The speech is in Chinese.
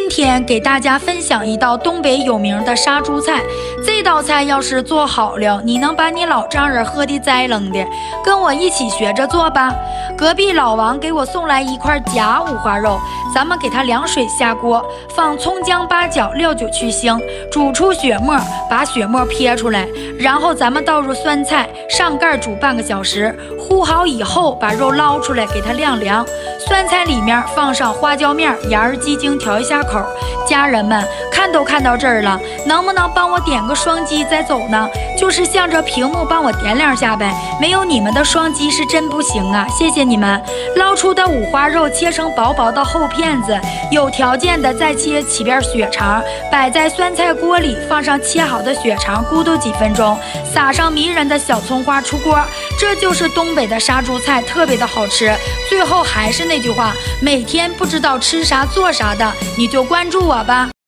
今天给大家分享一道东北有名的杀猪菜，这道菜要是做好了，你能把你老丈人喝的栽楞的。跟我一起学着做吧。隔壁老王给我送来一块假五花肉，咱们给它凉水下锅，放葱姜八角料酒去腥，煮出血沫，把血沫撇出来，然后咱们倒入酸菜，上盖煮半个小时，烀好以后把肉捞出来给它晾凉。酸菜里面放上花椒面、盐儿、鸡精调一下口。家人们看都看到这儿了，能不能帮我点个双击再走呢？就是向着屏幕帮我点两下呗，没有你们的双击是真不行啊，谢谢你们。捞出的五花肉切成薄薄的厚片子，有条件的再切起片血肠，摆在酸菜锅里，放上切好的血肠，咕嘟几分钟，撒上迷人的小葱花出锅。这就是东北的杀猪菜，特别的好吃。最后还是那句话，每天不知道吃啥做啥的，你就关注我吧。